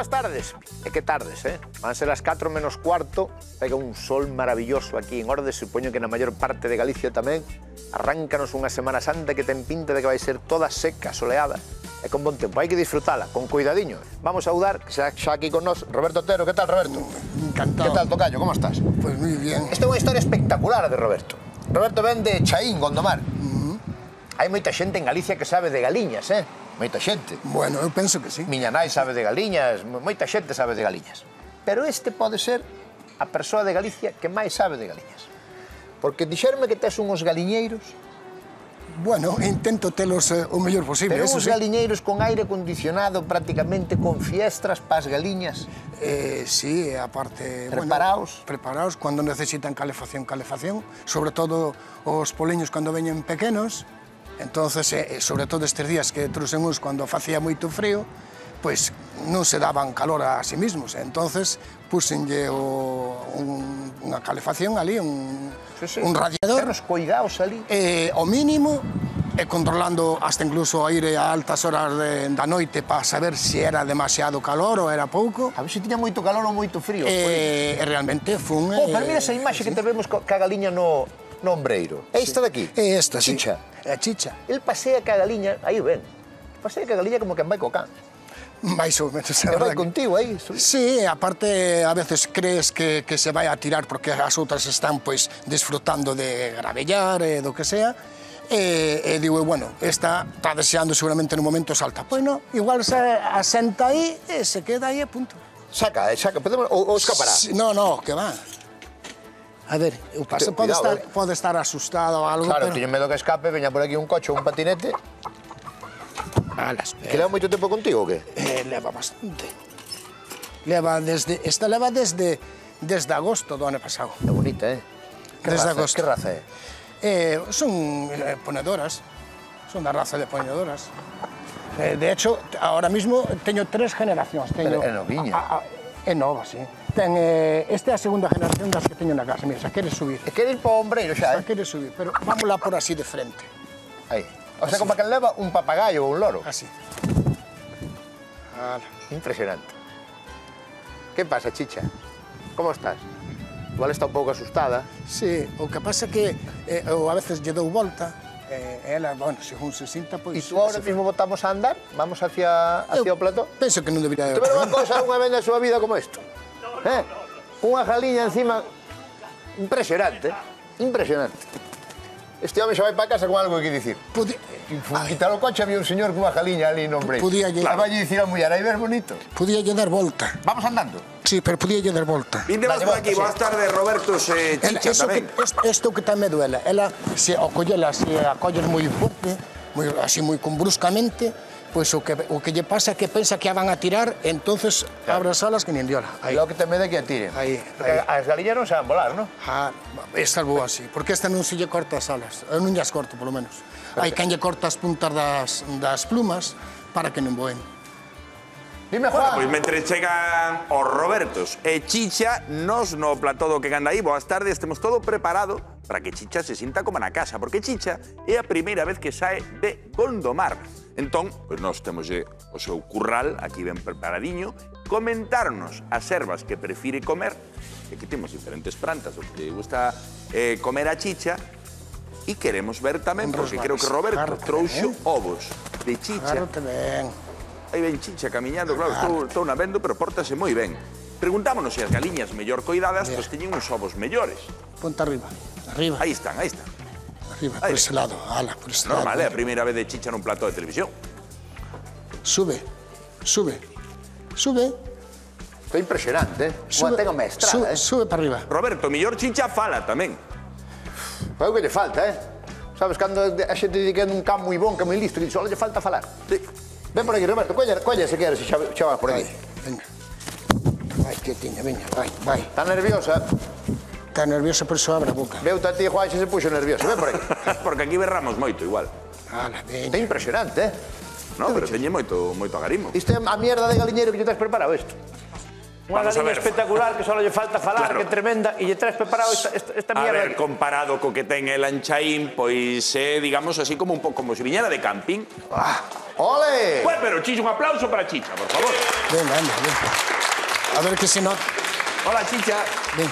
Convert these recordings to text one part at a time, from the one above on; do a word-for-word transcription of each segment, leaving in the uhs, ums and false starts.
boas tardes. E que tardes, eh? Van ser as catro menos cuarto, pega un sol maravilloso aquí en Ordes, supoño que na maior parte de Galicia tamén. Arráncanos unha Semana Santa que ten pinta de que vai ser toda seca, soleada, e con bon tempo. Hai que disfrutala, con cuidadiño. Vamos a saudar, que xa, xa aquí con nós, Roberto Otero. Que tal, Roberto? Encantado. Que tal, tocayo? Como estás? Pues moi bien. Esta é unha historia espectacular de Roberto. Roberto ven de Chaín, Gondomar. Uh -huh. Hai moita xente en Galicia que sabe de galiñas, eh? Moita xente. Bueno, eu penso que sí. Miña nai sabe de galiñas, moita xente sabe de galiñas. Pero este pode ser a persoa de Galicia que máis sabe de galiñas. Porque dixerme que tes unhos galiñeiros. Bueno, intento telos eh, o mellor posible. Pero eso uns sí. galiñeiros con aire acondicionado, prácticamente con fiestras pas galiñas. Eh, sí, aparte... Preparaos. Bueno, preparaos, cando necesitan calefacción, calefacción. Sobre todo os poliños cando veñen pequenos. Entonces, eh, sobre todo estes días que trouxemos cando facía moito frío, pois non se daban calor a sí mismos. Entonces, puxenlle o, un, unha calefacción ali, un, sí, sí. un radiador. Terros coidaos ali. Eh, o mínimo, e controlando hasta incluso a aire a altas horas de, da noite para saber se era demasiado calor ou era pouco. A ver se tiña moito calor ou moito frío. E, e realmente fun... Oh, pero eh, mira esa imaxe sí. que te vemos ca galiña no, no ombreiro. É esta daqui? É esta, sí. Chicha. É Chicha. El pasea ca galiña, aí ven, pasea ca galiña como que vai co can. Mais ou menos, E vai contigo aí. Sí, aparte a veces crees que, que se vai a tirar porque as outras están pois disfrutando de gravellar e do que sea. E, e digo, bueno, esta está deseando seguramente no momento salta. Pois non, igual se asenta aí e se queda aí a punto. Saca, saca, podemos, ou, ou escapará. Sí, no, no, que va. A ver, o paso pode estar, eh. pode estar asustado ou algo, claro, pero... teño medo que escape, veña por aquí un coche ou un patinete. Alas, Que leva moito tempo contigo ou que? Eh, leva bastante. Leva desde... Esta leva desde, desde agosto do ano pasado. É bonita, eh? Que Desde raza, agosto. que raza é? Eh, son eh, ponedoras, son da raza de ponedoras. Eh, de hecho, ahora mismo teño tres generacións. Teño, Pero é noviña. A, a, é nova, sí. Ten, eh, esta é a segunda generación das que teño na casa. Mira, xa queres subir. E queres ir para o ombreiro xa, Xa eh? queres subir, pero vámola por así de frente. Aí. O sea, como que leva un papagayo ou un loro. Así. Ala. Impresionante. Que pasa, Chicha? Como estás? Igual está un pouco asustada. Sí, o que pasa que eh, eu a veces lle dou volta, eh, ela, bueno, según se sinta, pois... E tú ahora mismo botamos a andar? Vamos hacia, hacia o plató? Penso que non debería... Te ver unha cosa unha vez na súa vida como isto? Eh? Unha jaliña encima... Impresionante, impresionante. Este home xa vai para casa con algo que dicir. Pudi... Quitar o coche, había un señor cunha jaliña ali no ombreiro. Podía lle... Claro, vai dicir a muller, aí ves bonito. Podía lle dar volta. Vamos andando. Sí, pero podía lle dar volta. Vindemos por aquí, boas tardes, Roberto, se Ela, Chicha eso tamén. que, es- esto que tamén duela. Ela, se o collela, se a colles moi forte, moi, así moi con bruscamente, pois o que, o que lle pasa é que pensa que a van a tirar, entonces abre as alas que nin diola. Aí. Lo que te me de que a tiren. Aí, Porque aí. as galiñas non saben volar, non? Ah, esta é boa así, porque esta non se lle corta as alas. Eu non llas corto, polo menos. Hai quen lle corta as puntas das, das plumas para que non voen. Dime, Bueno, Juan. pois mentre chegan os Robertos e Chicha, nos no plató do que ganda aí, boas tardes, temos todo preparado para que Chicha se sinta como na casa, porque Chicha é a primeira vez que sae de Gondomar. Entón, pois nós temos o seu curral aquí ben preparadiño, comentarnos as ervas que prefire comer, e aquí temos diferentes plantas, o que gusta eh, comer a Chicha, e queremos ver tamén, porque creo que Roberto Agárrate, trouxo eh? ovos de Chicha. Agárrate ben. Aí ven Chicha camiñando, claro, estou, estou na vendo, pero pórtase moi ben. Preguntámonos se as galiñas mellor coidadas, pois teñen uns ovos mellores. Ponte arriba, arriba, Aí están, aí están. arriba, Ahí. por ese lado, ala, por ese Normal, é a lado. primeira vez de Chicha nun plató de televisión. Sube, sube, sube, Está impresionante, eh? Unha sube, ten a maestrada, sube, eh? sube para arriba. Roberto, mellor Chicha fala tamén. Foi o que lle falta, eh? Sabes, cando a xente di que é un can moi bon, que moi listo, e só lle falta falar. Sí. Ven por aquí, Roberto, colla, colla se queres, xa, xa vas por aquí. Venga. Vai, que tiña, veña, vai, vai. Está nerviosa? Está nervioso, por eso abre a boca. Veu-te a ti, Juan, se se puxo nervioso. Ven por aquí. Porque aquí berramos moito igual. Ala, Está veña. impresionante, eh? No, pero teñe moito, moito agarimo. Isto é a mierda de galiñeiro que lle tes preparado, isto. Unha Vamos a galiña ver. espectacular que só lle falta falar, Claro. que é tremenda, e lle traes preparado esta, esta, esta A mierda. ver, comparado co que ten el Anchaín, pois é, digamos, así como un pouco como se viñera de camping. Ah, ¡ole! Bueno, pero Chicha, un aplauso para Chicha, por favor. Venga, anda, venga. A ver que se nota. Hola, Chicha. Ven.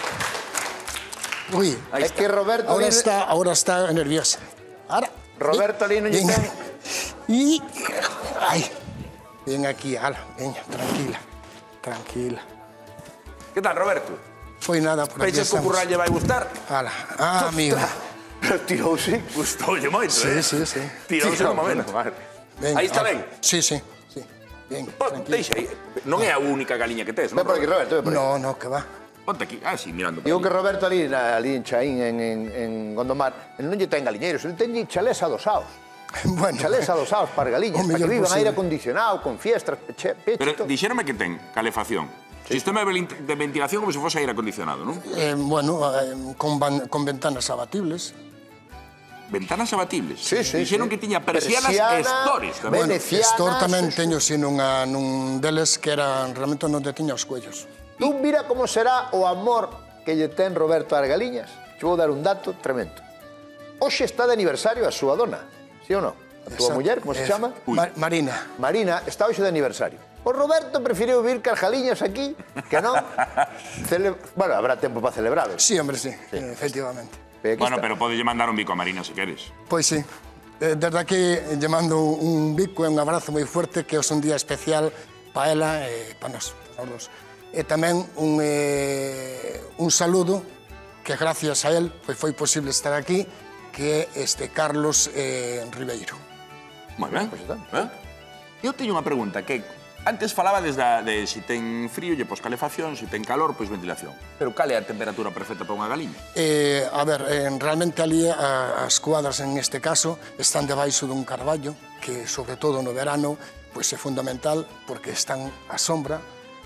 Uy, Ahí Es que Roberto ahora Lino- está, ahora está nerviosa. Ahora. Roberto Lino lle Venga. ten... Y... Ay. Ven aquí, ala, venga, tranquila. Tranquila. Que tal, Roberto? Foi nada por aquí Penses que o estamos. curral lle vai gustar? Ala. Ah, amigo. Pero tirouse. Gustoulle moito, Sí, eh? sí, sí. Tirouse no momento. Venga, Aí está ala. ben. Sí, sí, sí. Venga, Pon, tranquila. deixa aí. Non é a única galiña que tes, non? Ven por aquí, Roberto, ven por aquí. No, no, que va. Ponte aquí. Ah, sí, mirando. Digo que Roberto ali, na- ali en Chaín, en, en, en Gondomar, non lle ten galiñeiros, ele ten chalés adosados. Bueno. Chalés adosados para galiñas, O para que mellor vivan posible. aire acondicionado, con fiestras, peche, peche, Pero todo. dixéronme que ten calefacción. Sistema de vel- de ventilación como se fose aire acondicionado, non? Eh, bueno, eh, con, van- con ventanas abatibles. Ventanas abatibles. Sí, sí, Dixeron sí. que tiña persianas Persiana, e stores tamén. Bueno, Venecianas, Estor tamén sí, sí. teño si nunha, nun deles que era realmente onde tiña os cuellos. Tú mira como será o amor que lle ten Roberto ás galiñas. Te vou dar un dato tremendo. Hoxe está de aniversario a súa dona, sí ou non? A túa Exacto. muller, como se Eh, chama? Ma- Marina. Marina, está hoxe de aniversario. O Roberto preferiu vir cas galiñas aquí, que non. Cele... Bueno, habrá tempo para celebrar. Sí, hombre, sí, eh, efectivamente. Pero aquí Bueno, está. pero podelle mandar un bico a Marina se queres. Pois sí. Eh, Desde aquí lle mando un bico e un abrazo moi fuerte, que é un día especial para ela e para nós, para os dos. E tamén un, eh, un saludo que gracias a él pois foi posible estar aquí, que é este Carlos eh, Ribeiro. Moi ben. Pois está. Eh? Eu teño unha pregunta que antes falaba desde a, de se si ten frío, lle pos calefacción, se si ten calor, pois ventilación. Pero cal é a temperatura perfecta para unha galiña? Eh, a ver, eh, realmente ali a, as cuadras en este caso están debaixo dun carballo que sobre todo no verano pois é fundamental porque están á sombra.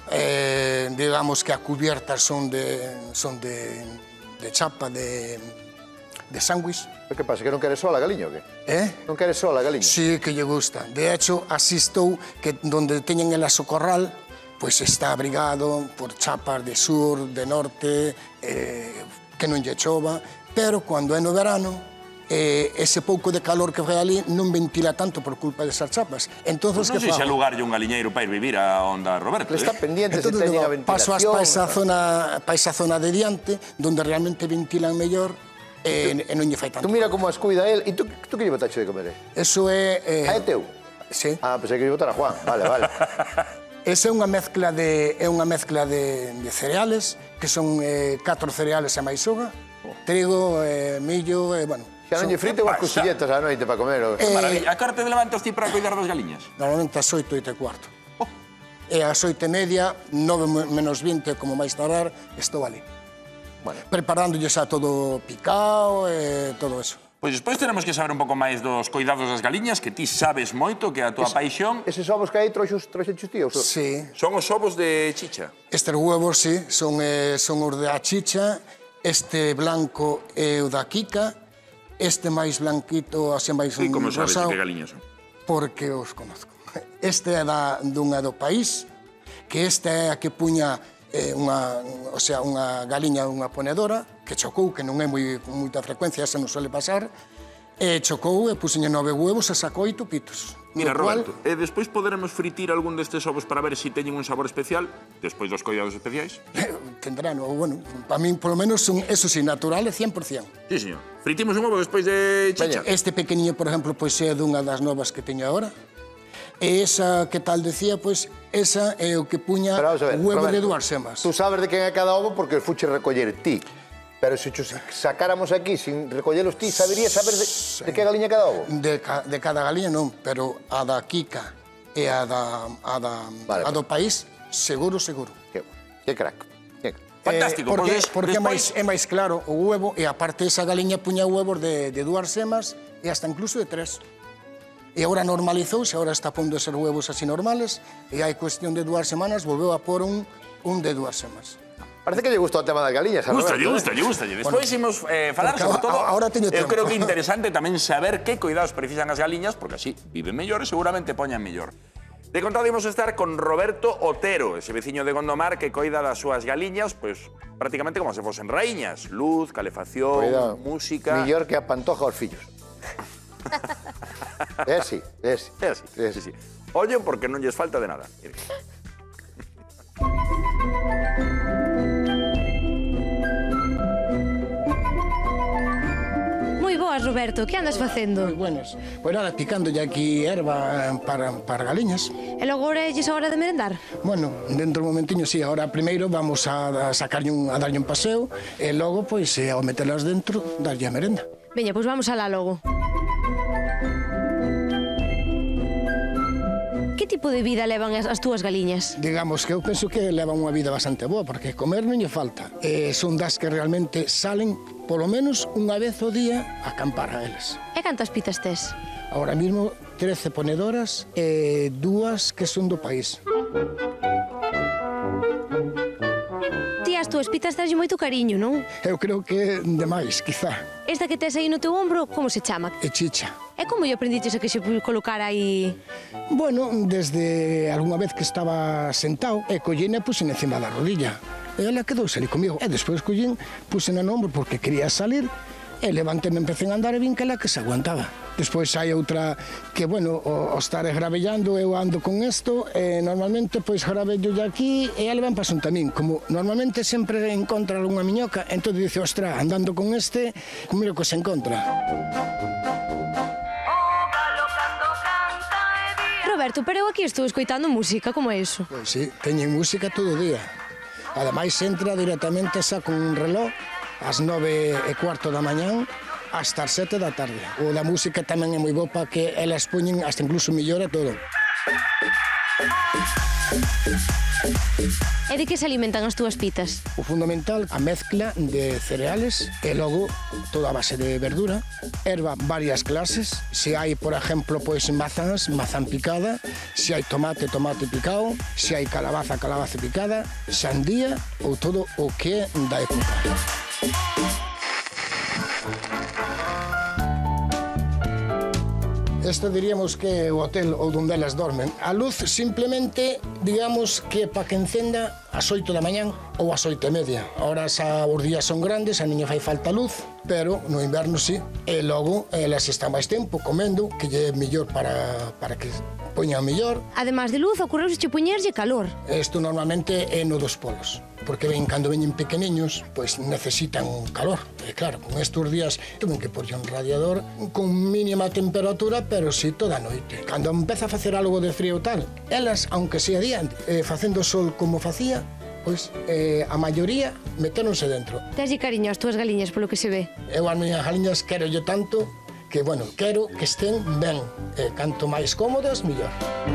Eh, digamos que a cubiertas son de, son de, de chapa de, de sándwich. Que pasa, que non queres sola a galiña ou que? Eh? Non queres sola a galiña? Sí, que lle gusta. De hecho, así estou que donde teñen el aso corral, pois está abrigado por chapas de sur, de norte, eh, que non lle chova, pero cando é no verano, eh, ese pouco de calor que fai ali non ventila tanto por culpa desas chapas. Entonces, Non que sei se fago? alugarlle un galiñeiro para ir vivir a onda Roberto. Le está eh? pendiente se Entonces, teñen a digo, ventilación. paso as pa esa zona, pa esa zona de diante, donde realmente ventilan mellor e, e non lle fai tanto. Tú mira como as cuida él. E tú, tú que lle botache de comer? Eh? Eso é... Eh, Ah, é teu? Sí. Ah, pensei que lle botar a Juan. Vale, vale. Esa é unha mezcla de é unha mezcla de, de cereales, que son eh, catro cereales e maisouga, trigo, eh, millo, e, bueno... Xa non son- lle frite unhas pasa? cosilletas á noite para comer. O... Eh, Maravilla. A corte de levantas ti para cuidar das galiñas? Normalmente ás oito, oito e cuarto. E ás oito e media, nove menos vinte, como máis tardar, estou ali. Bueno. Preparándolle xa todo picao e todo eso. Pois despois tenemos que saber un pouco máis dos cuidados das galiñas, que ti sabes moito, que é a tua paixón. Eses ovos que hai troxos, troxos tíos? Sí. Son os ovos de chicha. Estes huevos, sí, son, eh, son os de a chicha, este blanco é o da Kika, este máis blanquito, así máis E como sabes de rosado, que galiñas son? porque os conozco. Este é da, dunha do país, que esta é a que puña eh, unha, o sea, unha galiña, unha ponedora, que chocou, que non é moi, con moita frecuencia, esa non suele pasar, e chocou e puxenlle nove huevos e sacou oito pitos. Mira, No cual, Roberto, e despois poderemos fritir algún destes ovos para ver se si teñen un sabor especial, despois dos cuidados especiais? tendrán, ou bueno, para min, polo menos, son, eso sí, naturales cien por cien. Sí, señor. Fritimos un ovo despois de chicha. Este pequeniño, por exemplo, pois é dunha das novas que teño agora. E esa que tal decía, pois, esa é o que puña Pero vamos a ver, huevo Roberto, de dúas semas. Tú sabes de quen é cada ovo porque os fuche recoller ti. Pero se chos sacáramos aquí sin recollelos ti, saberías saber de, de que galiña é cada ovo? De, ca, de cada galiña non, pero a da Kika e a da, a da, Vale, a do país, seguro, seguro. Que, que crack. Que... Fantástico, Eh, porque pois porque é máis, despois... é máis claro o huevo, e aparte esa galiña puña huevos de, de dúas semas e hasta incluso de tres. E agora normalizouse, agora está pondo ser huevos así normales, e hai cuestión de dúas semanas volveu a por un, un de dúas semas. Parece que lle gusta o tema das galiñas. a Gusta, lle Roberto, gusta, lle gusta. Despois imos eh, falar porque sobre todo... a- ahora teño Eu tempo. creo que é interesante tamén saber que cuidados precisan as galiñas, porque así viven mellor e seguramente poñan mellor. De contado imos estar con Roberto Otero, ese veciño de Gondomar que coida das súas galiñas, pois prácticamente como se fosen raíñas. Luz, calefacción, Cuidado. música... Millor que a pantoja aos fillos. É así, é así. É así, É sí, sí. Ollo porque non lles falta de nada. Moi boas, Roberto, que andas facendo? Moi buenas. Pois nada, picándolle aquí erva para, para galiñas. E logo agora é a hora de merendar? Bueno, dentro do momentiño, sí, ahora primeiro vamos a, a sacarlle un, a darlle un paseo e logo, pois, eh, ao metelas dentro, darlle a merenda. Veña, pois vamos alá logo. Que tipo de vida levan as, as túas galiñas? Digamos que eu penso que levan unha vida bastante boa, porque comer non lle falta. E son das que realmente salen, polo menos, unha vez ao día a acampar a eles. E cantas pitas tes? Ahora mismo, trece ponedoras e dúas que son do país. Ti as túas pitas daslle moito cariño, non? Eu creo que demais, quizá. Esta que tes aí no teu ombro, como se chama? E chicha. E como lle aprendiches a que se colocara aí? Bueno, desde algunha vez que estaba sentado, e collín e puxen encima da rodilla. E ela quedou ali comigo. E despois collín, puxen no ombro porque quería salir, e levanteme, empecé a andar e vin que ela que se aguantaba. Despois hai outra que, bueno, o, o estar gravellando, eu ando con isto, e normalmente, pois, gravello aquí, e ela ven pasón tamén. Como normalmente sempre encontra algunha miñoca, entón dice, ostra, andando con este, mira o que se encontra. Roberto, pero eu aquí estou escoitando música, como é iso? Pois sí, teñen música todo o día. Ademais, entra directamente xa con un reloj ás nove e cuarto da mañán hasta as sete da tarde. O da música tamén é moi boa para que elas poñen hasta incluso mellor e todo. E de que se alimentan as túas pitas? O fundamental, a mezcla de cereales e logo toda a base de verdura, erva varias clases, se hai, por exemplo, pois mazás, mazán picada, se hai tomate, tomate picado, se hai calabaza, calabaza picada, sandía ou todo o que é da época. Este diríamos que é o hotel ou onde elas dormen. A luz simplemente, digamos que para que encenda ás oito da mañán ou ás oito e media. Ahora xa os días son grandes, a niña fai falta luz, pero no inverno sí. E logo elas están máis tempo comendo, que lle é mellor para, para que poñan mellor. Ademais de luz, ocorreuse che poñerlle calor. Isto normalmente é no dos polos, porque ven, cando veñen pequeniños, pois necesitan calor. E claro, con estes días tuven que porlle un radiador con mínima temperatura, pero si toda a noite. Cando empeza a facer algo de frío tal, elas, aunque sea día, eh, facendo sol como facía, pois eh, a maioría metéronse dentro. Teslle cariño ás túas galiñas, polo que se ve. Eu as miñas galiñas quero yo tanto que, bueno, quero que estén ben. E canto máis cómodas, mellor.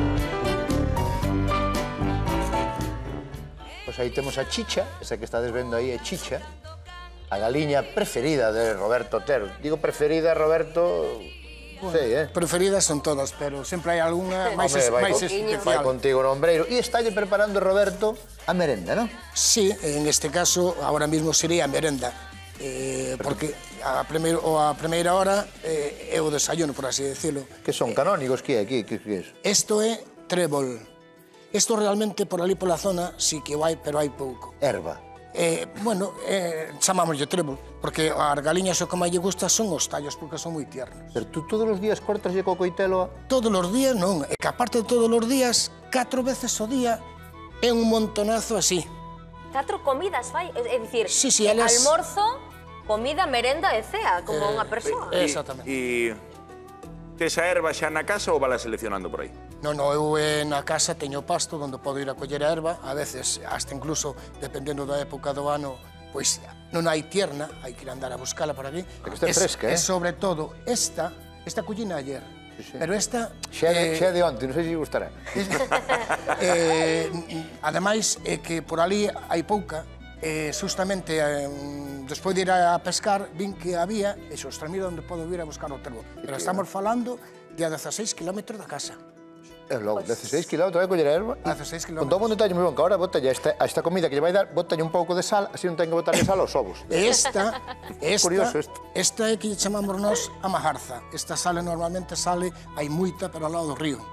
Pois aí temos a Chicha, esa que estades vendo aí é Chicha, a galiña preferida de Roberto Otero. Digo preferida, Roberto... Bueno, sí, eh? Preferidas son todas, pero sempre hai algunha máis, Hombre, vai, máis con, especial. vai contigo no ombreiro. E estálle preparando Roberto a merenda, non? Sí, en este caso, ahora mismo sería a merenda. Eh, porque a, primeiro, a primeira hora eh, é o desayuno, por así decirlo. Que son canónigos, que é? Que, que, que é? Isto é trébol. Isto realmente por ali pola zona sí que o hai, pero hai pouco. Erva. Eh, bueno, eh, chamámoslle trébol, porque as galiñas o que máis lle gusta son os tallos, porque son moi tiernos. Pero tú todos os días cortaslle co coitelo a... Todos os días non, é que aparte de todos os días, catro veces ao día é un montonazo así. Catro comidas fai, é dicir, Sí, sí, elas- almorzo, comida, merenda e cea, como unha persoa. Eh, Exactamente. E tes a erva xa na casa ou vala seleccionando por aí? Non, non, eu eh, na casa teño pasto onde podo ir a coller a erva, a veces, hasta incluso, dependendo da época do ano, pois non hai tierna, hai que ir andar a buscala por aquí. Pero que este é fresca, eh? E sobre todo, esta, esta collina ayer, Sí, sí. pero esta... Xa é, eh, xa é de onte, non sei se gustará. eh, ademais, é que por ali hai pouca, eh, justamente, eh, despois de ir a pescar, vin que había, e xostra, mira onde podo ir a buscar o terbo. Pero estamos falando de a dezaseis kilómetros da casa. É logo, dezaseis kilómetros, vai coller a erva. dezaseis Con todo o kilómetros. detalle moi bon, que ahora botalle a esta, a esta comida que lle vai dar, botalle un pouco de sal, así non ten que botarlle sal aos ovos. E esta, esta, Curioso isto. esta é que lle chamamos nós a majarza. Esta sale normalmente sale, hai moita, pero ao lado do río.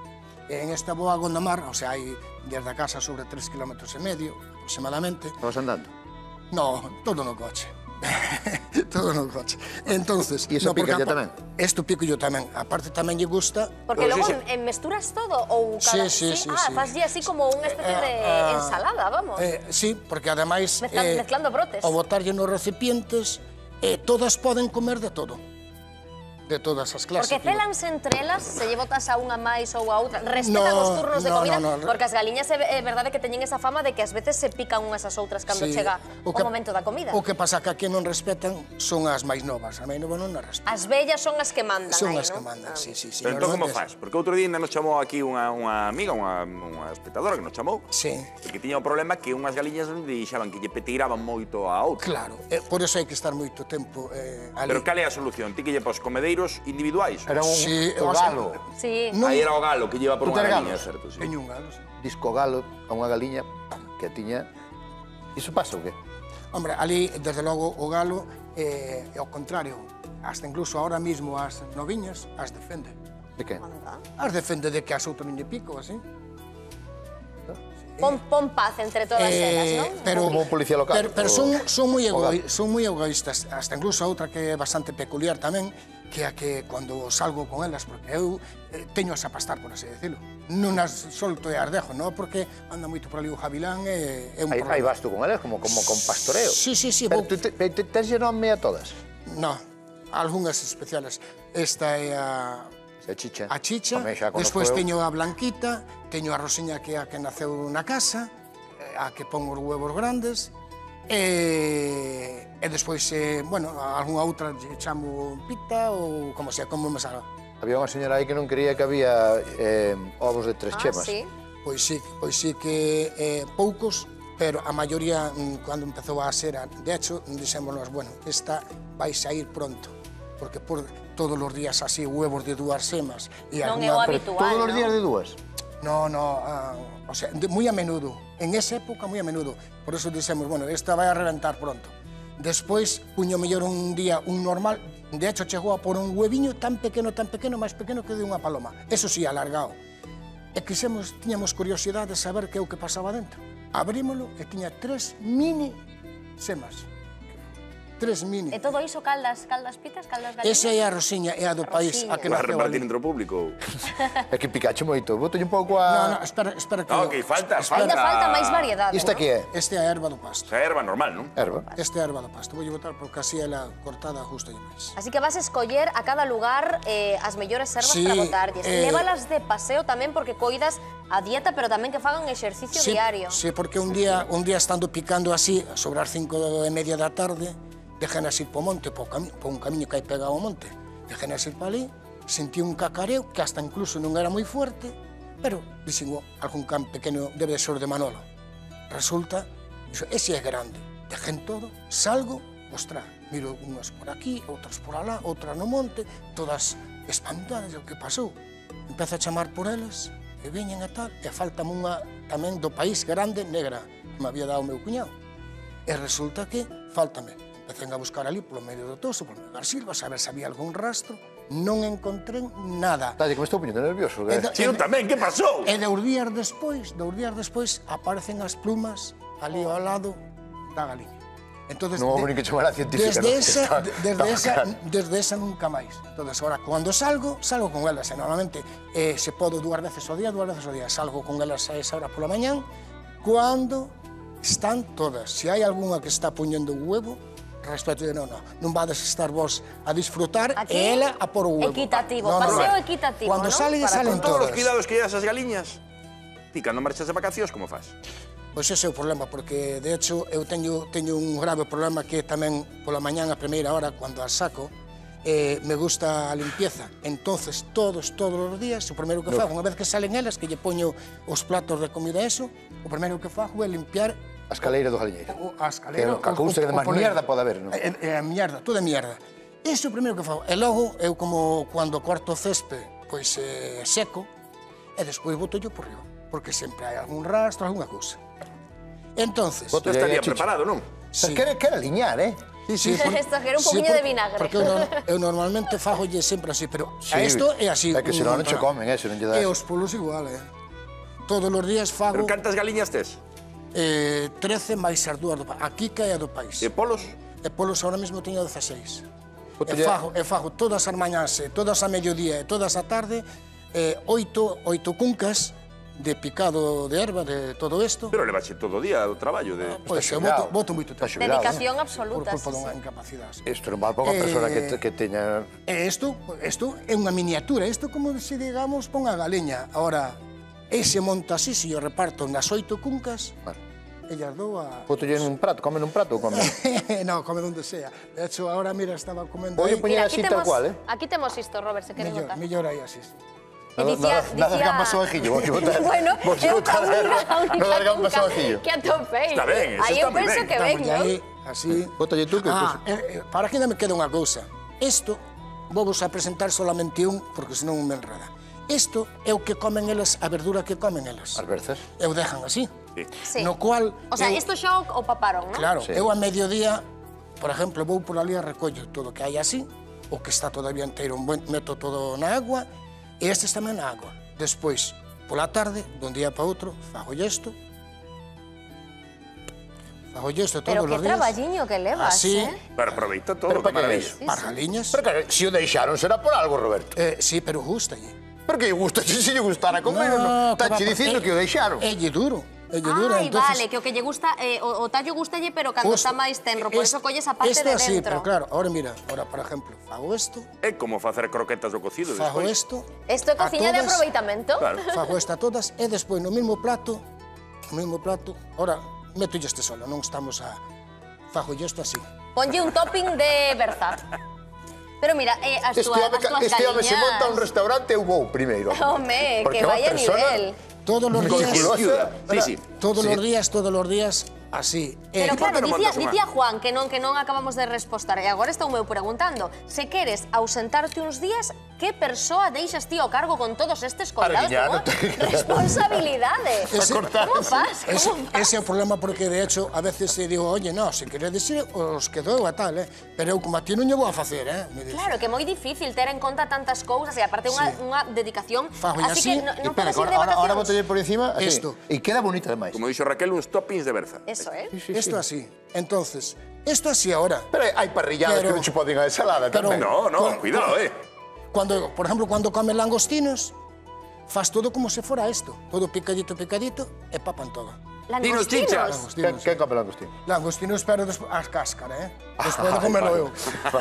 En esta boa a Gondomar, o sea, hai desde a casa sobre tres kilómetros e medio, aproximadamente. Vamos andando? No, todo no coche. Todo no coche. Entonces, E iso no, porque pica apa- tamén? Isto pico yo tamén. Aparte tamén lle gusta. Porque Pero logo sí, sí. en- en mesturas todo ou Sí, cada... sí, sí, Ah, sí. faslle así como unha especie de Eh, ah, ensalada, vamos. Eh, sí, porque ademais Mezcla- mezclando brotes. ao botarlle nos recipientes, eh, todas poden comer de todo. De todas as clases. Porque celanse entre elas, se lle botas a unha máis ou a outra, respetan No, os turnos de no, comida, no, no. porque as galiñas é, é verdade que teñen esa fama de que ás veces se pican unhas ás outras cando Sí, chega o, que- momento da comida. O que pasa que aquí non respetan son as máis novas. A máis nova non as respetan. As vellas son as que mandan Son aí, as que non? mandan, Ah. sí, sí, sí. Pero entón como normalmente- faz? Porque outro día ainda nos chamou aquí unha, unha amiga, unha, unha espectadora que nos chamou, Sí. e que tiña o problema que unhas galiñas non dixaban que lle petiraban moito a outra. Claro, eh, por eso hai que estar moito tempo eh, ali. Pero cal é a solución? Ti que lle pos comedeiros individuais? Era un Sí, o o sea, galo. Sí. Non- Aí era o galo que lleva por Tú unha tes galiña, galos? certo? Sí. Teño un galo, sí. Disco galo a unha galiña que tiña... Iso pasa o qué? Hombre, ali, desde logo, o galo eh, é ao contrario. Hasta incluso ahora mismo as noviñas as defende. De que? As defende de que as outro non lle pico, así. Pon, pon paz entre todas elas, non? Eh, pero, Como un policía local, Pero, pero o- son, son, moi o egoi, gato. son moi egoístas. Hasta incluso outra que é bastante peculiar tamén, que a que cando salgo con elas, porque eu eh, teño as a pastar, por así decirlo. Non as solto e as dejo, non? Porque anda moito por ali o javilán e é un Aí, problema. aí vas tú con elas, como, como con pastoreo. Sí, sí, sí. Pero vou- tú te, te, tes lle nome a todas? No, algunhas especiales. Esta é a... A chicha. A chicha, Home, xa conozco despois eu. teño a blanquita, teño a Rosiña que é a que naceu na casa, eh, a que pon os huevos grandes, e, e despois, eh, bueno, a algunha outra lle chamo pita ou como sea, como me salga. Había unha señora aí que non quería que había eh, ovos de tres Ah, chemas. sí. Pois sí, pois sí que eh, poucos, pero a maioría, mm, cando empezou a ser, a- de hecho, dixémonos, bueno, esta vai a ir pronto, porque por todos os días así huevos de dúas semas e Non é o alguna- Pero habitual, todos os non? días de dúas. No, no, ah, o sea, de- muy a menudo. En esa época, muy a menudo. Por eso dixemos, bueno, esta vai a reventar pronto. Despois, puño mellor un día un normal, de hecho, chegou a por un hueviño tan pequeno, tan pequeno, máis pequeno que de unha paloma. Eso sí, alargado. E quixemos, tiñamos curiosidade de saber que é o que pasaba dentro. Abrímolo e tiña tres mini semas. Tres mini. E todo iso caldas, caldas pitas, caldas galiñas? Esa é a Rosiña, é a do país, a que Vai naceu repartir ali. entre o público. É que picache moito. Boto un pouco No, a... no, espera, espera que... No, que falta, Ainda falta. falta máis variedade, Isto non? que é? Este é a erva do pasto. Esa erva normal, non? Erva. Esta é a erva do pasto. Vou botar porque así ela cortada justo lle máis. Así que vas a escoller a cada lugar eh, as mellores ervas Sí, para botarlles. eh, Lévalas de paseo tamén porque coidas a dieta, pero tamén que fagan exercicio Sí, diario. sí, porque un día, un día estando picando así, sobre as cinco e media da tarde, déjenas ir po monte, po, cami po un camiño que hai pegado ao monte. Déjenas ir pa ali, sentí un cacareo que hasta incluso non era moi fuerte, pero dixen, "Oh, algún can pequeno debe de ser de Manolo." Resulta, dixo, ese é grande. Dejen todo, salgo, ostra, miro unhas por aquí, outras por alá, outras no monte, todas espantadas, o que pasou? Empezo a chamar por elas, e viñen e tal, e faltame unha tamén do país grande, negra, que me había dado o meu cuñado. E resulta que faltame. Empecen a buscar ali polo medio do toso, polo medio das silvas, a ver se había algún rastro. Non encontré nada. Talle, que me estou poñendo nervioso. E Que... do- Sí, eu tamén, que pasou? E dous días despois, dous días despois, aparecen as plumas ali ao lado da galiña. Entonces, Non houve de- nin que chamar a científica, Desde non? esa, Está- de- desde, está esa, bacán. desde esa nunca máis. Entonces, ahora, cando salgo, salgo con elas. E normalmente, eh, se podo dúas veces ao día, dúas veces ao día. Salgo con elas a esa hora pola mañán, cuando están todas. Se hai algunha que está poñendo un huevo, respeto de, non, non, non vades estar vos a disfrutar Aquí, e ela a por o huevo. equitativo, No, no, paseo no. equitativo, Cuando ¿no? salen, Para salen Con todos os todas. cuidados que llevas as galiñas, ti cando marchas de vacacións, como fas? Pois ese é o problema, porque de hecho eu teño, teño un grave problema que tamén pola mañán a primeira hora, cando as saco, eh, me gusta a limpieza. Entonces, todos, todos os días, o primeiro que fago, unha vez que salen elas, que lle poño os platos de comida e eso, o primeiro que fago é limpiar A escaleira do galiñeiro. o, a escalera. Que a cousa que de máis mierda pode haber, non? É, é a mierda, toda mierda. Ese é o primeiro que fago. E logo, eu como cando corto o césped, pois eh, seco, e despois boto yo por riba, porque sempre hai algún rastro, algunha cousa. Entonces, Boto- Tú estaría Chicha. preparado, non? Sí. sí. Quere, quere liñar, eh? Sí, por- Exageré un sí, poquinho de por- vinagre. Porque eu, no- eu normalmente fagolle sempre así, pero Sí, a isto é así. é que senón non che un- comen, eh, se non lle das. E os polos igual, eh. Todos os días Pero fago cantas galiñas tes? eh, trece máis as dúas do país. Aquí que é a do país. E polos? E polos ahora mesmo teño dezaseis. E Botalle- fago, e fago todas as mañás, e todas a mediodía e todas a tarde, eh, oito, oito cuncas de picado de erva, de todo isto. Pero levaxe todo o día o traballo de... Pois eu xubilado. voto, voto moito Está tempo. xubilado, Dedicación Por absoluta. culpa sí, dunha sí. incapacidade. Isto non vale para unha Eh, persona que, te- que teña... E isto, isto é unha miniatura, isto como se digamos pon a galeña. Ahora, ese monta así, se o reparto nas oito cuncas, Vale. ellas dou a... Botolle nun prato, come nun prato ou come? no, come donde sea. De hecho, ahora, mira, estaba comendo Oye, aí. poñer Mira, así aquí tal temos, cual, eh? aquí temos isto, Robert, se queres Millor, notar. millor aí así. E dicía, Nada dicía... gambas ao ajillo, vou botar. Bueno, vou eu botar a única, a única no dar gambas cunca ao ajillo. que atopei. Está ben, eso Aí está eu moi penso ben. que ben, Estamos non? aí, así. Bótalle tú que... Ah, eh, eh, para que ainda me queda unha cousa. Isto, vou vos a presentar solamente un, porque senón me enreda. Isto é o que comen elas, a verdura que comen elas. As verzas. E o dejan así. Sí. Sí. No cual... O sea, eu- isto xa o, o paparon, non? Claro, Sí. eu a mediodía, por exemplo, vou por ali a recollo todo o que hai así, o que está todavía inteiro, meto todo na agua, e estes tamén na agua. Despois, pola tarde, dun día para outro, fago isto, fago isto Pero todos que os días. traballiño que levas, Así, eh? Pero aproveita todo, Pero que para que maravilla. es? para galiñas. Pero claro, se o deixaron será por algo, Roberto. Eh, sí, pero gustalle. Porque lle gusta, se lle gustara comer, non? que va, Está che dicindo eh, que o deixaron. É lle duro, é lle duro. Ai, entonces, vale, que o que lle gusta, eh, o, o tallo gustalle, pero cando justo, está máis tenro, por es- eso colles a parte esto de así, dentro. pero claro, ahora mira, ahora por ejemplo, fago esto, É como facer croquetas do cocido fago despois. esto, Isto é a cociña de todas, aproveitamento. Claro. fago esta a todas e despois no mesmo plato, no mesmo plato, ahora meto este solo, non estamos a fago isto así. Ponlle un topping de berza. Pero mira, eh, as Este túas, home, as túas este home se galiñas... monta un restaurante, eu vou primeiro. Home, Porque que é unha vaya persona nivel. Todos os días, Calculosa. Sí, sí. todos Sí. os días, todos os días así. Pero Eh, por que claro, non dicía, montas unha? dicía Juan que non que non acabamos de respostar e agora estou meu preguntando se queres ausentarte uns días, que persoa deixas ti ao cargo con todos estes convidados? Arguiñar, Como non te- responsabilidade. Ese- cortar. Como fas? Ese, Como fas? ese é o problema porque de hecho a veces se digo, oye, no, se queres decir os quedo a tal, eh? Pero eu como a ti non lle vou a facer, eh? Me dice. Claro, que é moi difícil ter en conta tantas cousas e aparte unha, Sí. unha dedicación. Fago Así así, que no, E non espera, podes ir de ahora, ahora vacacións. botolle por encima, así. Esto. E queda bonito ademais. Como dixo Raquel, uns toppings de berza. Eso, eh? Esto así. Entonces, esto así ahora. Pero hai parrilladas Pero- que non che poden a ensalada pero- tamén. No, no, Con- cuidado, eh. Cuando, por ejemplo, cuando comen langostinos, faz todo como se fora esto. Todo picadito, picadito, e papan todo. Dinos, chicha. Langostinos. Quen, Langostinos. quen come langostín? Langostinos, pero despois as cáscaras, eh? Despois de comerlo eu.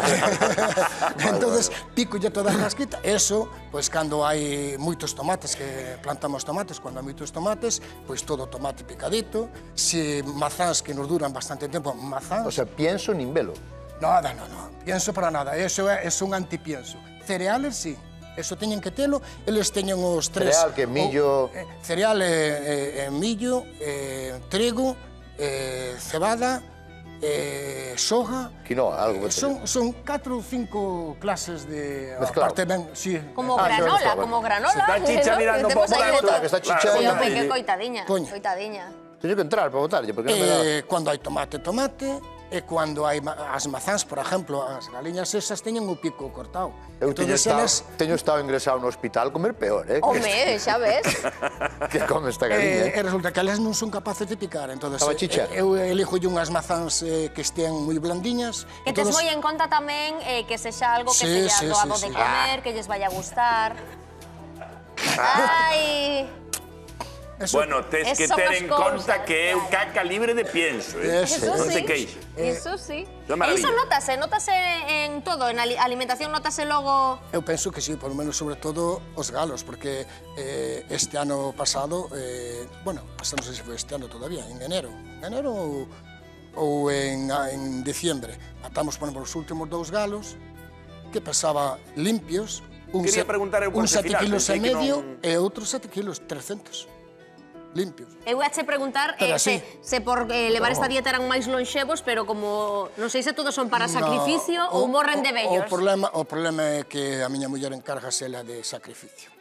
Entonces, pico ya toda a casquita. Eso, pois cando hai moitos tomates, que plantamos tomates, cando hai moitos tomates, pois todo tomate picadito. Se mazáns que nos duran bastante tempo, mazáns. O sea, pienso nin velo. Nada, no, no. Pienso para nada. Eso é, é un antipienso. Cereales, sí. Eso teñen que telo. Eles teñen os tres... Cereal, que millo- o- eh, cereal, eh, eh, millo, eh, trigo, eh, cebada, eh, soja... Quinoa, algo Eh, que son, son catro ou cinco clases de... Mezclado. Aparte ben, sí. Como Ah, granola, sí, como granola. Está chicha ¿no? mirando Que por temos aí dentro. outra- que está chicha Sí, ahí. home, que coitadiña. Coño. Coitadiña. Teño que entrar para botarlle, porque non me dá... Eh, cando hai tomate, tomate. E cando hai ma- as mazáns, por exemplo, as galiñas esas teñen o pico cortado. Eu teño Entonces, estado, elas- teño estado ingresado no hospital comer peor, eh? Home, xa ves. Que come esta galiña, Eh, eh? e resulta que elas non son capaces de picar, entonces Estaba chicha. eh, eu elijo unhas mazáns eh, que estean moi blandiñas. Que tes entonces- moi en conta tamén eh, que sexa algo que Sí, sexa sí, doado sí, de sí. comer, que lles vaya a gustar. Ai, Eso- Bueno, tes Es- que son ter as en cousas, conta que é un claro. caca libre de pienso, eh? Eso, eso Non sí. te queixes. Iso sí. Eso é E maravilla. iso notase, notase en todo, en ali- alimentación notase logo... Eu penso que sí, por lo menos sobre todo os galos, porque eh, este ano pasado, eh, bueno, hasta non sei se foi este ano todavía, en enero, en enero ou, ou en, a- en diciembre, matamos, por exemplo, os últimos dous galos, que pesaba limpios, un, Quería se- preguntar eu un por ese sete final, kilos pensei e que medio non- e outros sete kilos, trescentos, limpios. Eu ia che preguntar Pero eh, así. se, se por eh, levar esta dieta eran máis lonxevos, pero como non sei se todos son para No, sacrificio o- ou morren de o- vellos. O problema, o problema é que a miña muller encárgase ela de sacrificio.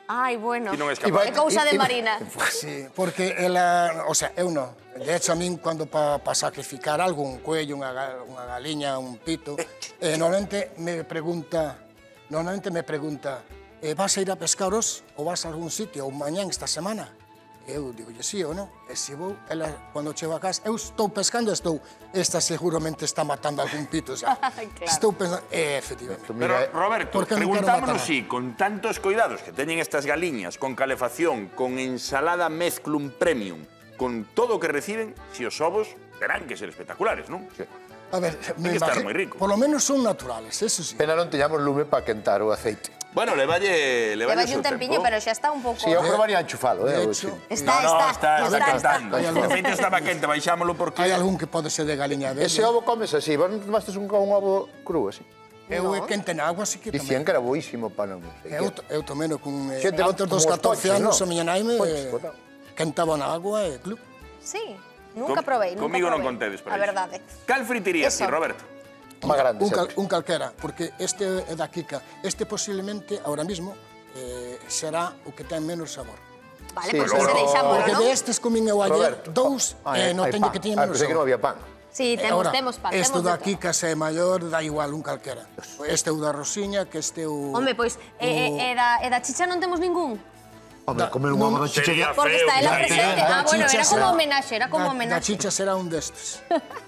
Ai, bueno. E non és E vai- É capaz. cousa e- de e- Marina. Sí, porque ela, o sea, eu non. De hecho, a min, cando pa, pa sacrificar algo, un cuello, unha, ga- unha galiña, un pito, eh, normalmente me pregunta, normalmente me pregunta, eh, vas a ir a pescaros ou vas a algún sitio, ou mañán esta semana? Eu digo, sí ou non? E se vou, ela, cando chego a casa, eu estou pescando, estou, esta seguramente está matando algún pito, xa. Claro. Estou pensando, eh, efectivamente. Pero, Roberto, Por que non quero preguntámonos matar? si, con tantos cuidados que teñen estas galiñas, con calefacción, con ensalada mezclum premium, con todo o que reciben, si os ovos terán que ser espectaculares, non? Sí. A ver, me que estar imagi- moi rico. Por lo menos son naturales, eso sí. Pena non teñamos lume para quentar o aceite. Bueno, levalle, levalle Levalle o un seu tempiño, tempo. pero xa está un pouco... Si, eu probaría a enchufalo, eh? De o hecho, sí. Está, no, no, está, está, está, está, cantando. Hay O algún- aceite estaba quente, baixámolo porque... Hai algún que pode ser de galiña verde. Ese ovo comes así, vos non tomastes un, un ovo cru así. Eu é quente na agua, así que Dicían tamén. que era boísimo para non sei Eu, que. eu tomeno con... Eh, Xente antes dos como os catorce pochos, anos, non? a miña nai me Pochos, eh, botaba. quentaba na agua e club. Sí, nunca Com- probei, nunca Comigo non probei. contedes para A iso. verdade. Cal fritirías Eso. ti, Roberto? Má grande, Un, cal, sempre. un calquera, porque este é da Kika. Este posiblemente, ahora mismo, eh, será o que ten menos sabor. Vale, Sí, pois pero- ese deixámoslo, Porque non? de estes comín eu ayer Roberto. dous Ah, e non hai teño pan. que tiña Ah, menos pensei que non sabor. había pan. Sí, Eh, temos, ahora, temos pan, este temos de da todo. Kika se é maior, da igual un calquera. Este é o da Rosiña, que este é o... Home, pois, e, e, e, da, e da chicha non temos ningún? Home, comer un ovo de chichería. Porque está ela feo, presente. Da Ah, bueno, chicha era como será- homenaxe, era como da- Da homenaxe. chicha será un destes.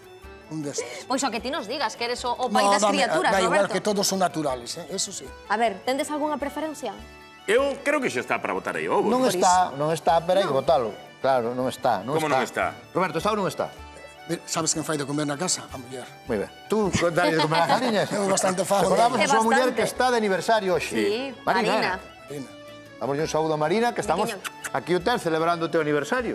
Un destes. Pois o que ti nos digas, que eres o, o pai das dame- criaturas, da igual Roberto. que todos son naturales, eh? Eso sí. A ver, tendes algunha preferencia? Eu creo que xa está para botar aí ovos. Non non? está, non está, pero hai que botalo. Claro, non está, non Como está. non está? Roberto, está ou non está? Mira, sabes quen fai de comer na casa? A muller. Moi ben. Tú, dale de comer as galiñas. Eu bastante fago. Recordamos É a súa muller bastante. que está de aniversario hoxe. Sí, Marina. Marina. Marina. Damos un saúdo a Marina, que estamos Pequeño. aquí o tel celebrando o teu aniversario.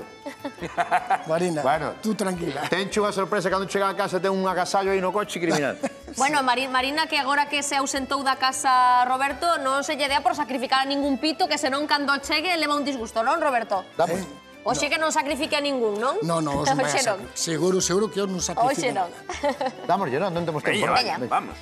Marina, Bueno. tú tranquila. Tencho unha sorpresa cando chega a casa, ten un agasallo aí no coche criminal. Bueno, Mari- Marina, que agora que se ausentou da casa Roberto, non se lle dea por sacrificar a ningún pito, que senón cando chegue leva un disgusto, non, Roberto? Damos. Oxe que non sacrifique a ningún, non? No, no, os non vai a Oxe non. sacrificar. Seguro, seguro que eu non Oxe sacrifico. non. Dámoslle, non, non temos tempo. Veña, non? vai, Veña. vamos.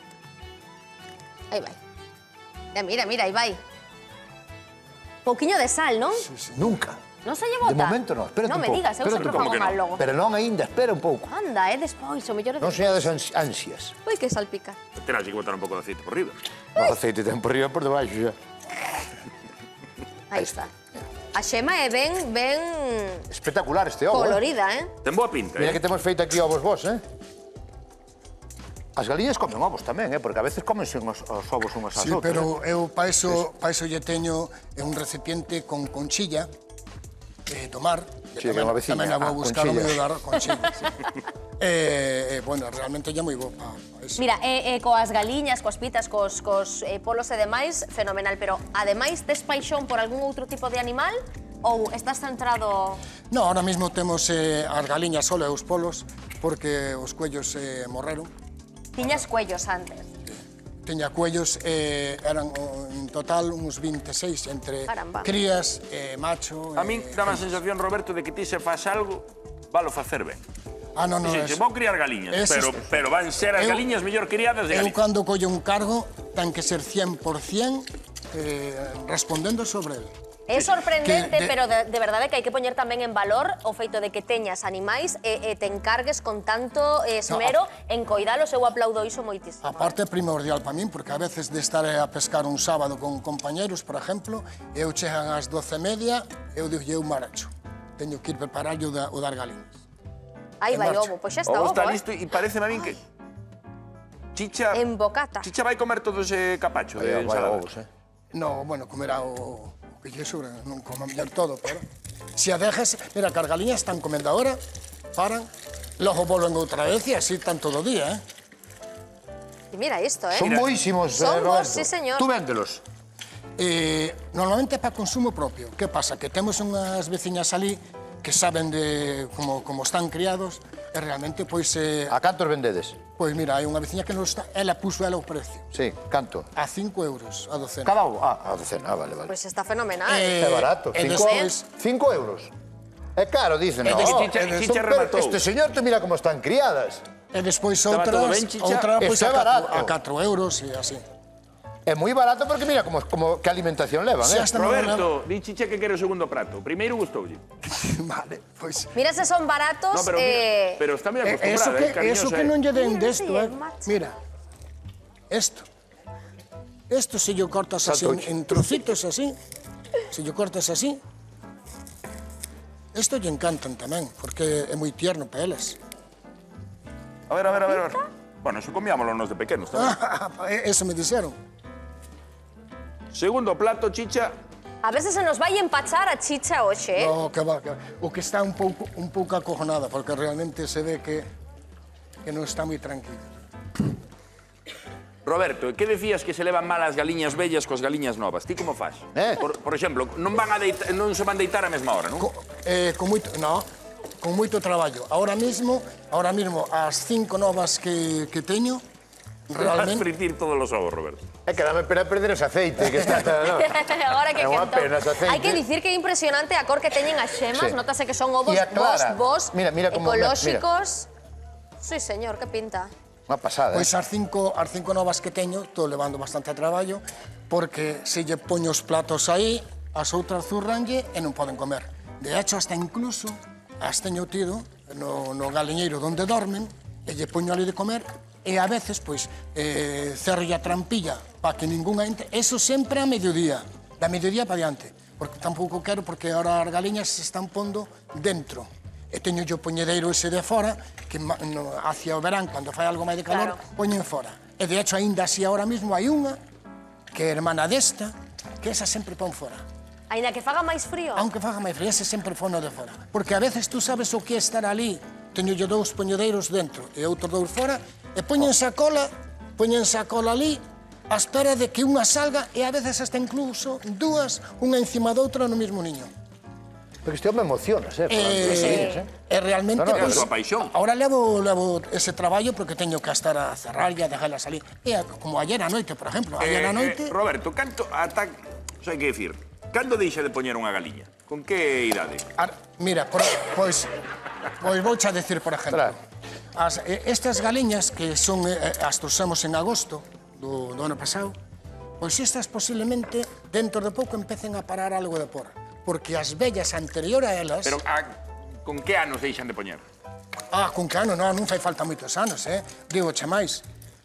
Aí vai. Mira, mira, mira, aí vai. Pouquiño de sal, non? Nunca. Non se lle De bota? momento non, espérate Non un me pouco. digas, eu espérate sempre un pouco fago que mal non. logo. Pero non aínda, espera un pouco. Anda, é despois, o mellor é Non despois. señades ans- ansias. Ui, que salpica. Terás que botar un pouco de aceite por riba. O aceite ten por riba e por debaixo xa. Aí está. A xema é ben, ben Espectacular este ovo, eh? colorida, eh? Ten boa pinta, Mira eh? que temos feito aquí ovos vos, eh? As galiñas comen ovos tamén, eh? Porque a veces comense os, os ovos unhas ás Sí, outras. pero eu pa eso, pa eso lle teño un recipiente con conchilla de tomar. Sí, que é unha veciña. Tamén a vou Ah, buscar o conchilla. medio da conchilla. Sí. eh, eh, bueno, realmente lle moi bo pa, pa eso. Mira, e, e coas galiñas, coas pitas, cos, cos eh, polos e demais, fenomenal. Pero, ademais, tes paixón por algún outro tipo de animal? Ou estás centrado... No, ahora mismo temos eh, as galiñas solo e os polos, porque os cuellos eh, morreron. Tiñas cuellos antes. Teña cuellos, eh, eran oh, en total uns veintiséis entre Caramba. crías, eh, macho... A min eh, dá a sensación, Roberto, de que ti se fas algo, valo facer ben. Ah, no, no, Dixen, es- vou criar galiñas, Ese- pero, pero van ser as Eu- galiñas mellor criadas de Eu Galicia. cando collo un cargo ten que ser cien por cien eh, respondendo sobre él. É sorprendente, Que de- pero de, de verdade que hai que poñer tamén en valor o feito de que teñas animais e, e te encargues con tanto esmero en coidalos. Eu aplaudo iso moitísimo. A parte é primordial para min, porque a veces de estar a pescar un sábado con compañeros, por exemplo, eu chegan ás doce e media, eu digo, eu maracho. Teño que ir preparar o, da, o dar galiñas. Aí vai marcha. ovo, pois xa está O ovo, está eh? listo e parece a min que... Chicha... En bocata. Chicha vai comer todo ese capacho de Vai, vai ensalada. ovos, eh? No, bueno, comerá o, o que lle sobra, non coma mellor todo, pero... Se a dejas, mira, que as galiñas están comendo agora, paran, logo volven outra vez e así están todo o día, eh? E mira isto, eh? Son boísimos, eh, Son bos, Roberto. sí, señor. Tú véndelos. Eh, normalmente é para consumo propio. Que pasa? Que temos unhas veciñas ali que saben de como, como están criados e realmente, pois, eh, A cantos vendedes? pois mira, hai unha veciña que nos está, ela puso ela o precio. Sí, canto? A cinco euros a docena. Cada ovo? Ah, a docena, ah, vale, vale. Pois está fenomenal. Eh, É barato. e Cinco, despois- cinco euros. É caro, dicen. E No, des- Chicha- son Chicha per- rematou. Este señor, te mira como están criadas. E despois Estaba todo outras, ben, chicha? outra pois Este é a catro, barato. a catro euros e así. E É moi barato porque mira como, como que alimentación levan, Sí, eh? hasta no Roberto, di Chicha que quere o segundo prato. Primeiro gustoulle. Vale, pois... Mira se son baratos. No, pero, eh... mira, pero está moi Eh, acostumbrada, eso que, eh, cariñosa. eso que non lle den Mira, desto, sí, eh. en marcha. Mira, esto. Esto se yo cortas así en, Santucho. en trocitos así, se yo cortas así. Esto lle encantan tamén, porque é moi tierno para elas. A ver, a ver, a ver. a ver. Bueno, eso comíamoslo nos de pequenos tamén. Eso me dixeron. Segundo plato, Chicha. A veces se nos vai empachar a Chicha hoxe, eh? No, que va, que va. O que está un pouco, un pouco acojonada, porque realmente se ve que, que non está moi tranquila. Roberto, que decías que se levan mal as galiñas vellas coas galiñas novas? Ti como faz? Eh? Por, por exemplo, non van a deita, non se van deitar a mesma hora, non? Co, eh, con moito, no, con moito traballo. Ahora mismo, ahora mismo as cinco novas que, que teño, Vas realmente... fritir todos os ovos, Roberto. É que dame pena perder ese aceite que está... No. Agora que É unha quentón. pena ese aceite. Hai que dicir que é impresionante a cor que teñen as xemas, Sí. notase que son ovos E a clara. vos, vos, Mira, mira como- ecolóxicos. Sí, señor, que pinta. Unha pasada, Pois eh? as cinco, as cinco novas que teño, estou levando bastante traballo, porque se lle poño os platos aí, as outras zurranlle e non poden comer. De hecho, hasta incluso as teño tido no, no galiñeiro onde dormen, e lle poño ali de comer, e a veces, pois, eh, cerro a trampilla para que ninguna entre. Eso sempre a mediodía, da mediodía para diante, porque tampouco quero, porque ahora as galiñas se están pondo dentro. E teño o poñedeiro ese de fora, que ma- no, hacia o verán, cando fai algo máis de calor, Claro. poñen fora. E de hecho, aínda así ahora mismo hai unha, que é hermana desta, que esa sempre pon fora. Aínda que faga máis frío. Aunque faga máis frío, ese sempre pon no de fora. Porque a veces tú sabes o que é estar ali, teño yo dous poñedeiros dentro e outros dous fora, e poñense a cola, poñense a cola ali, a espera de que unha salga, e a veces hasta incluso dúas, unha encima doutra no mesmo niño. Porque este me emocionas, eh? falando Eh, das galiñas, eh? e realmente, No, no, é a pois, súa paixón. ahora levo, levo ese traballo porque teño que estar a cerrar e a dejarla salir. E a- como ayer a noite, por exemplo, ayer a noite... Eh, Roberto, canto ata... Xa hai que dicir, cando deixa de poñer unha galiña? Con que idade? Ar, mira, por, pois, pois vouche a decir, por exemplo, Claro. as, eh, estas galiñas que son, eh, as trouxemos en agosto do, do ano pasado, pois estas posiblemente dentro de pouco empecen a parar algo de por, porque as vellas anterior a elas... Pero a, con que anos deixan de poñer? Ah, con que ano, non, non fai falta moitos anos, eh? Digo che máis.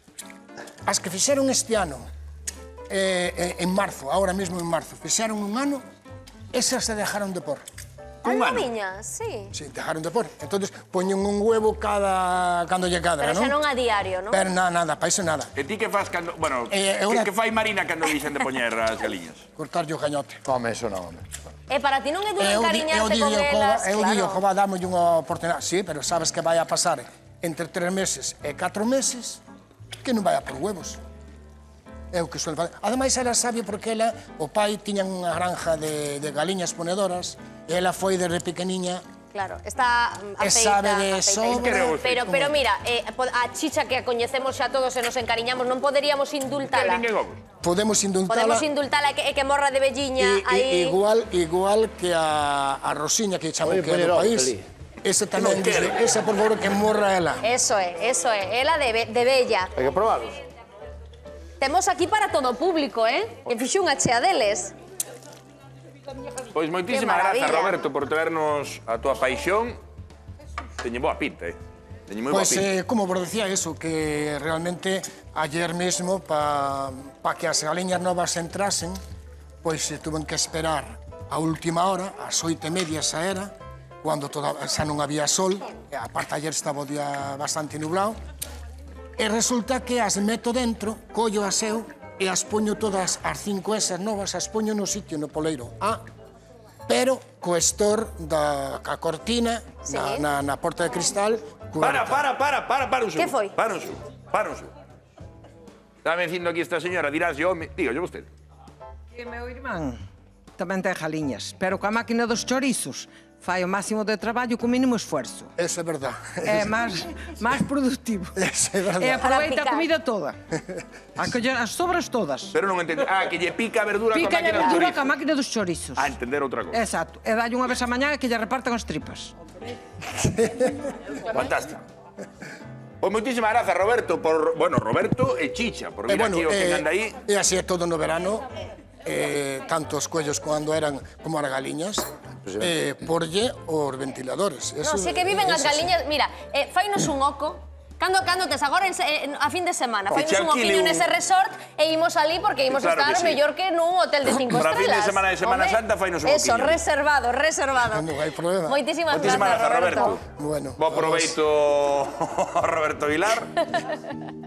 As que fixeron este ano, eh, eh, en marzo, ahora mesmo en marzo, fixeron un ano, esas se dejaron de por. Un Anda, ano. miña, sí. Sí, dejaron de por. Entonces, poñen un huevo cada... cando lle cadra, Pero xa non? non a diario, non? Pero nada, nada, para iso nada. E ti que fas cando... Bueno, Eh, que, unha- que fai Marina cando deixan de poñer as galiñas? Cortar o cañote. Home, eso non, home. E para ti non é duro Eu, di- eu encariñarte digo, con jova, elas, eu claro. digo, jova, dame unha oportunidade. Sí, pero sabes que vai a pasar entre tres meses e catro meses que non vai a por huevos. É o que suele fazer. Ademais, ela sabe porque ela, o pai, tiña unha granja de, de galiñas ponedoras, e ela foi desde pequeniña. Claro, está mm, E afeita, sabe de afeita. sobra. Pero, pero mira, eh, po- a Chicha que a coñecemos xa todos e nos encariñamos, non poderíamos Que indultala. ninguén ovos? Podemos indultala. Podemos indultala e que, e que morra de velliña I- i- aí. igual, igual que a, a Rosiña, que chamou Oye, que é poñer do ovos país. ali. Ese tamén, non quere. dice, esa por favor que morra ela. Eso é, eso é, ela de, ve- de bella. Hai que probarlos. Temos aquí para todo o público, eh? Que fixo unha chea deles. Pois moitísimas Que grazas, maravilla. Roberto, por traernos a túa paixón. Teñe boa pinta, eh? Teñe moi boa Pois, pinta. eh, como vos decía eso, que realmente ayer mesmo, para pa que as galiñas novas entrasen, pois se tuven que esperar a última hora, ás oito e media xa era, cando toda, xa non había sol, e aparte ayer estaba o día bastante nublado, e resulta que as meto dentro, collo as eu, e as poño todas, as cinco esas novas, as poño no sitio, no poleiro. Ah, pero co estor da ca cortina, Sí. na, na, na porta de cristal, Para, para, para, para, para un segundo. Que foi? Para un segundo, para un segundo. Está dicindo aquí esta señora, dirás yo, me... digo yo usted. Que meu irmán tamén ten jaliñas, pero coa máquina dos chorizos fai o máximo de traballo co mínimo esfuerzo. Eso é verdad. É máis, máis productivo. Eso é verdade. E aproveita Para picar. a comida toda. A coller as sobras todas. Pero non entendo. Ah, que lle pica a verdura Pica coa a máquina de verdura chorizo. coa máquina dos chorizos. A entender outra cosa. Exacto. E dalle unha vez a mañá e que lle repartan as tripas. Fantástico. Pois moitísimas grazas, Roberto, por... Bueno, Roberto e Chicha, por vir E, bueno, aquí o que eh, anda aí. E así é todo no verano, eh, tanto os cuellos cando eran como as galiñas, eh, porlle os ventiladores. Non, sei que viven as eso sí. galiñas... Mira, eh, fainos un oco. Cando, cando tes agora en, en, a fin de semana, Que fainos che un alquile oquiño un- nese resort e imos ali porque imos Claro estar que sí. mellor que nun hotel de cinco Para fin de estrelas. semana de Semana Home, Santa, fainos un Eso, oquiño. reservado, reservado. Non hai problema. Moitísimas Moitísimas grazas, grazas, Roberto. Roberto. Bueno, Bo a vos. proveito, Roberto Aguilar.